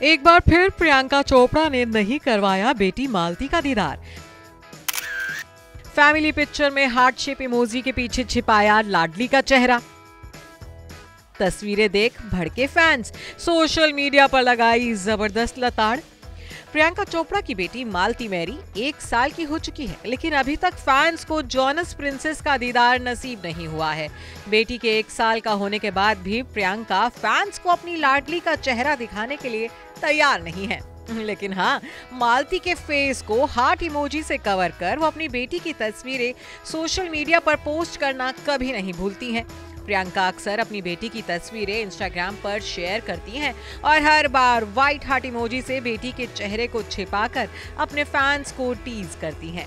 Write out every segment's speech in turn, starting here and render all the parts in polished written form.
एक बार फिर प्रियंका चोपड़ा ने नहीं करवाया बेटी मालती का दीदार। फैमिली पिक्चर में हार्ट शेप इमोजी के पीछे छिपाया लाडली का चेहरा। तस्वीरें देख भड़के फैंस, सोशल मीडिया पर लगाई जबरदस्त लताड़। प्रियंका चोपड़ा की बेटी मालती मैरी 1 साल की हो चुकी है, लेकिन अभी तक फैंस को जॉनस प्रिंसेस का दीदार नसीब नहीं हुआ है। बेटी के 1 साल का होने के बाद भी प्रियंका फैंस को अपनी लाडली का चेहरा दिखाने के लिए तैयार नहीं है। लेकिन हाँ, मालती के फेस को हार्ट इमोजी से कवर कर वो अपनी बेटी की तस्वीरें सोशल मीडिया पर पोस्ट करना कभी नहीं भूलती हैं। प्रियंका अक्सर अपनी बेटी की तस्वीरें इंस्टाग्राम पर शेयर करती हैं और हर बार व्हाइट हार्ट इमोजी से बेटी के चेहरे को छिपाकर अपने फैंस को टीज करती हैं।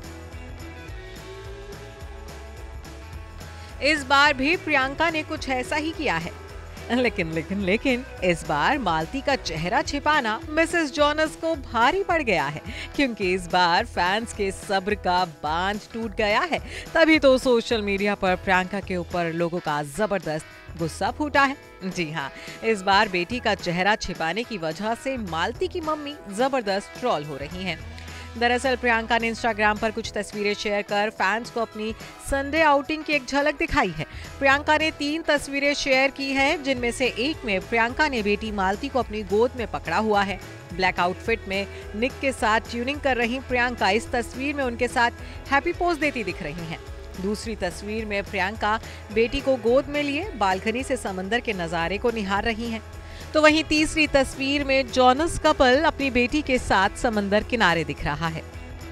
इस बार भी प्रियंका ने कुछ ऐसा ही किया है, लेकिन इस बार मालती का चेहरा छिपाना मिसेस जॉनस को भारी पड़ गया है, क्योंकि इस बार फैंस के सब्र का बांध टूट गया है। तभी तो सोशल मीडिया पर प्रियंका के ऊपर लोगों का जबरदस्त गुस्सा फूटा है। जी हाँ, इस बार बेटी का चेहरा छिपाने की वजह से मालती की मम्मी जबरदस्त ट्रोल हो रही हैं। दरअसल प्रियंका ने इंस्टाग्राम पर कुछ तस्वीरें शेयर कर फैंस को अपनी संडे आउटिंग की एक झलक दिखाई है। प्रियंका ने 3 तस्वीरें शेयर की हैं, जिनमें से एक में प्रियंका ने बेटी मालती को अपनी गोद में पकड़ा हुआ है। ब्लैक आउटफिट में निक के साथ ट्यूनिंग कर रही प्रियंका इस तस्वीर में उनके साथ हैप्पी पोज देती दिख रही हैं। दूसरी तस्वीर में प्रियंका बेटी को गोद में लिए बालकनी से समंदर के नजारे को निहार रही हैं। तो वहीं तीसरी तस्वीर में जॉनस कपल अपनी बेटी के साथ समंदर किनारे दिख रहा है।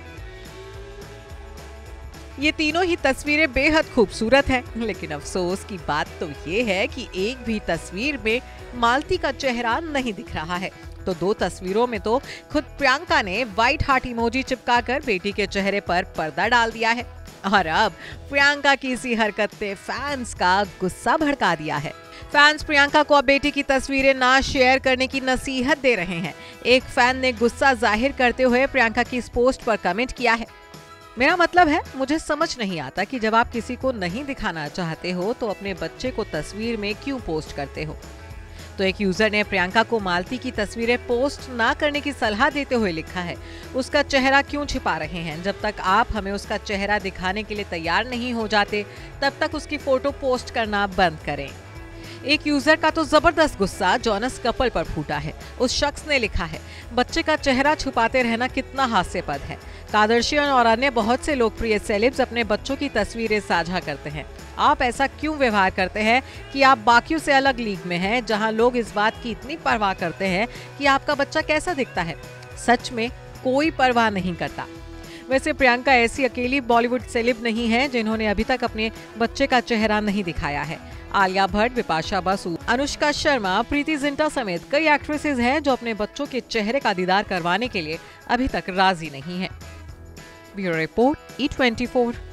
ये तीनों ही तस्वीरें बेहद खूबसूरत हैं, लेकिन अफसोस की बात तो ये है कि एक भी तस्वीर में मालती का चेहरा नहीं दिख रहा है। तो 2 तस्वीरों में तो खुद प्रियंका ने व्हाइट हार्ट इमोजी चिपकाकर बेटी के चेहरे पर पर्दा डाल दिया है और अब प्रियंका की इसी हरकत ने फैंस का गुस्सा भड़का दिया है। फैंस प्रियंका को अब बेटी की तस्वीरें ना शेयर करने की नसीहत दे रहे हैं। एक फैन ने गुस्सा जाहिर करते हुए प्रियंका की इस पोस्ट पर कमेंट किया है, मेरा मतलब है, मुझे समझ नहीं आता कि जब आप किसी को नहीं दिखाना चाहते हो तो अपने बच्चे को तस्वीर में क्यों पोस्ट करते हो। तो एक यूजर ने प्रियंका को मालती की तस्वीरें पोस्ट ना करने की सलाह देते हुए लिखा है, उसका चेहरा क्यों छिपा रहे हैं? जब तक आप हमें उसका चेहरा दिखाने के लिए तैयार नहीं हो जाते, तब तक उसकी फोटो पोस्ट करना बंद करें। एक यूजर का तो जबरदस्त गुस्सा जॉनस कपल पर फूटा है। उस शख्स ने लिखा है, बच्चे का चेहरा छुपाते रहना कितना हास्यपद है। कादर्शियन और अन्य बहुत से लोकप्रिय सेलेब्स अपने बच्चों की तस्वीरें साझा करते हैं। आप ऐसा क्यों व्यवहार करते हैं कि आप बाकियों से अलग लीग में हैं, जहां लोग इस बात की इतनी परवाह करते हैं कि आपका बच्चा कैसा दिखता है। सच में कोई परवाह नहीं करता। वैसे प्रियंका ऐसी अकेली बॉलीवुड सेलेब नहीं है जिन्होंने अभी तक अपने बच्चे का चेहरा नहीं दिखाया है। आलिया भट्ट, बिपाशा बासु, अनुष्का शर्मा, प्रीति जिंटा समेत कई एक्ट्रेसेस हैं जो अपने बच्चों के चेहरे का दीदार करवाने के लिए अभी तक राजी नहीं हैं। Bureau report, E24।